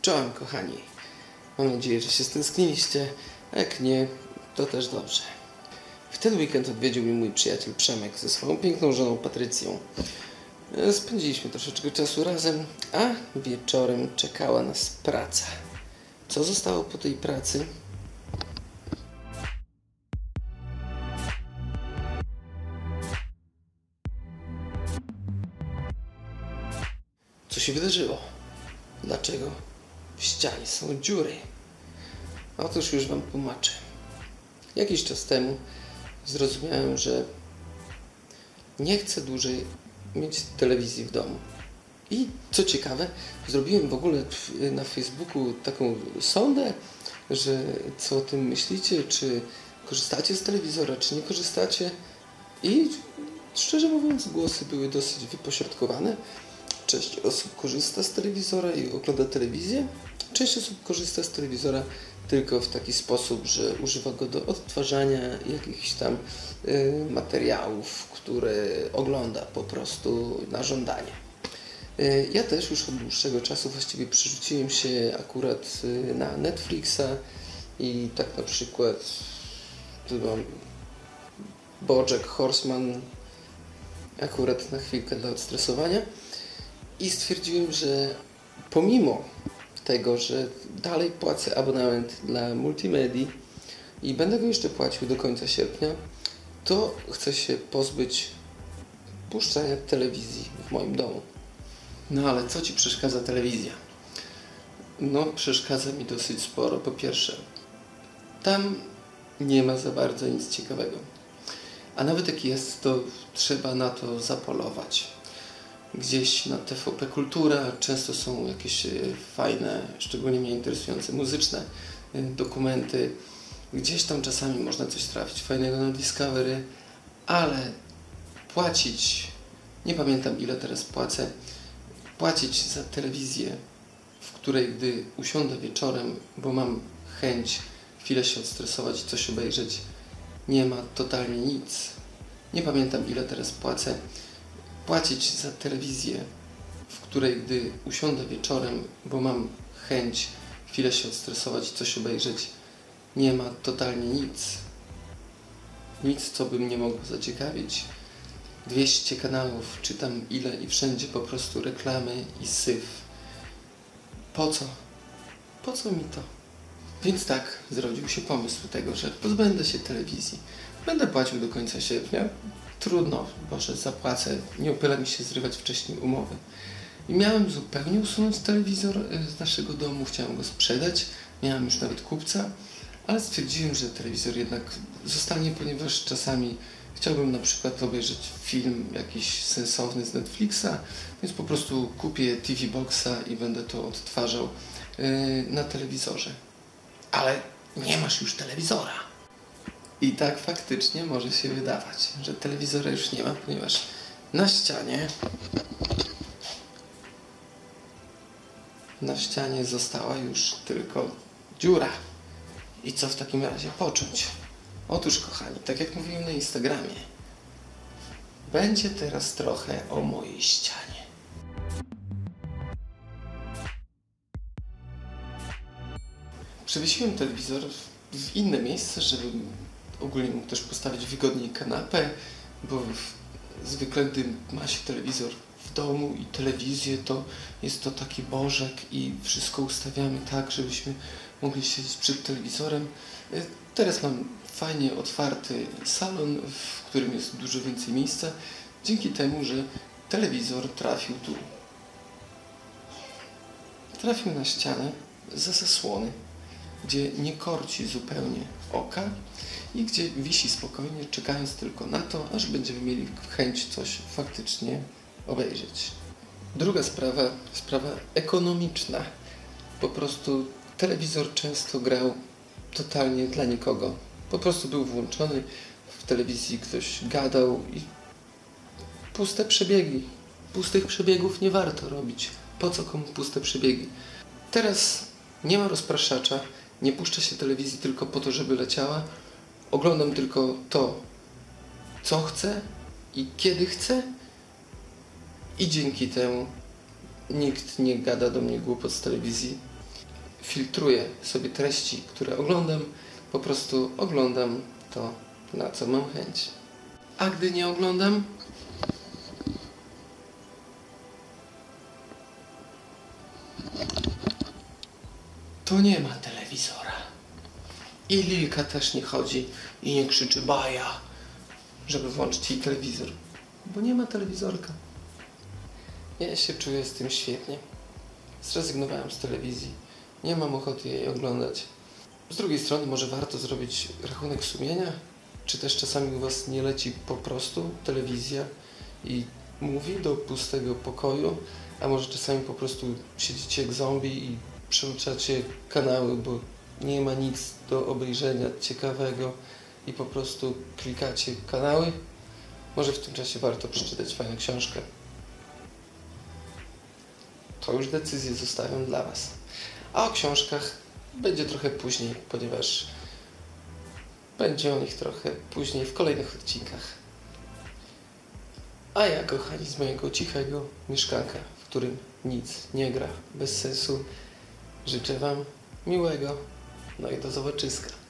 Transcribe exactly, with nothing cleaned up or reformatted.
Czołem kochani, mam nadzieję, że się stęskniliście, a jak nie, to też dobrze. W ten weekend odwiedził mnie mój przyjaciel Przemek ze swoją piękną żoną Patrycją. Spędziliśmy troszeczkę czasu razem, a wieczorem czekała nas praca. Co zostało po tej pracy? Co się wydarzyło? Dlaczego w ścianie są dziury? Otóż już Wam tłumaczę. Jakiś czas temu zrozumiałem, że nie chcę dłużej mieć telewizji w domu. I co ciekawe, zrobiłem w ogóle na Facebooku taką sondę, że co o tym myślicie, czy korzystacie z telewizora, czy nie korzystacie. I szczerze mówiąc, głosy były dosyć wypośrodkowane. Część osób korzysta z telewizora i ogląda telewizję. Część osób korzysta z telewizora tylko w taki sposób, że używa go do odtwarzania jakichś tam y, materiałów, które ogląda po prostu na żądanie. Y, ja też już od dłuższego czasu właściwie przerzuciłem się akurat y, na Netflixa i tak na przykład tu mam BoJack Horseman akurat na chwilkę dla odstresowania. I stwierdziłem, że pomimo tego, że dalej płacę abonament dla Multimedii i będę go jeszcze płacił do końca sierpnia, to chcę się pozbyć puszczania telewizji w moim domu. No ale co Ci przeszkadza telewizja? No przeszkadza mi dosyć sporo. Po pierwsze, tam nie ma za bardzo nic ciekawego. A nawet jak jest, to trzeba na to zapolować. Gdzieś na T V P Kultura często są jakieś fajne, szczególnie mnie interesujące muzyczne dokumenty. Gdzieś tam czasami można coś trafić fajnego na Discovery, ale płacić, nie pamiętam ile teraz płacę, płacić za telewizję, w której gdy usiądę wieczorem, bo mam chęć chwilę się odstresować i coś obejrzeć, nie ma totalnie nic. Nie pamiętam ile teraz płacę. Płacić za telewizję, w której gdy usiądę wieczorem, bo mam chęć chwilę się odstresować i coś obejrzeć, nie ma totalnie nic. Nic, co by mnie mogło zaciekawić. dwieście kanałów, czytam ile i wszędzie po prostu reklamy i syf. Po co? Po co mi to? Więc tak zrodził się pomysł tego, że pozbędę się telewizji. Będę płacił do końca sierpnia. Trudno, Boże, zapłacę. Nie opyla mi się zrywać wcześniej umowy. I miałem zupełnie usunąć telewizor z naszego domu. Chciałem go sprzedać. Miałem już nawet kupca. Ale stwierdziłem, że telewizor jednak zostanie, ponieważ czasami chciałbym na przykład obejrzeć film jakiś sensowny z Netflixa. Więc po prostu kupię T V Boxa i będę to odtwarzał yy, na telewizorze. Ale nie masz już telewizora. I tak faktycznie może się wydawać, że telewizora już nie ma, ponieważ na ścianie na ścianie została już tylko dziura. I co w takim razie począć? Otóż kochani, tak jak mówiłem na Instagramie, będzie teraz trochę o mojej ścianie. Przewiesiłem telewizor w inne miejsce, żeby ogólnie mógł też postawić wygodniej kanapę, bo zwykle gdy ma się telewizor w domu i telewizję, to jest to taki bożek i wszystko ustawiamy tak, żebyśmy mogli siedzieć przed telewizorem. Teraz mam fajnie otwarty salon, w którym jest dużo więcej miejsca, dzięki temu, że telewizor trafił tu. Trafił na ścianę za zasłony, gdzie nie korci zupełnie oka i gdzie wisi spokojnie, czekając tylko na to, aż będziemy mieli chęć coś faktycznie obejrzeć. Druga sprawa, sprawa ekonomiczna. Po prostu telewizor często grał totalnie dla nikogo. Po prostu był włączony, w telewizji ktoś gadał i puste przebiegi. Pustych przebiegów nie warto robić. Po co komu puste przebiegi? Teraz nie ma rozpraszacza, nie puszcza się telewizji tylko po to, żeby leciała. Oglądam tylko to, co chcę i kiedy chcę. I dzięki temu nikt nie gada do mnie głupot z telewizji. filtruję sobie treści, które oglądam. Po prostu oglądam to, na co mam chęć. A gdy nie oglądam, to nie ma telewizora. I Lilka też nie chodzi i nie krzyczy baja, żeby włączyć jej telewizor, bo nie ma telewizorka. Ja się czuję z tym świetnie. Zrezygnowałem z telewizji. Nie mam ochoty jej oglądać. Z drugiej strony może warto zrobić rachunek sumienia, czy też czasami u was nie leci po prostu telewizja i mówi do pustego pokoju, a może czasami po prostu siedzicie jak zombie i przełączacie kanały, bo nie ma nic do obejrzenia ciekawego i po prostu klikacie kanały. Może w tym czasie warto przeczytać fajną książkę. To już decyzję zostawiam dla was. A o książkach będzie trochę później, ponieważ będzie o nich trochę później w kolejnych odcinkach. A ja, kochani, z mojego cichego mieszkanka, w którym nic nie gra bez sensu, życzę wam miłego, no i do zobaczyska.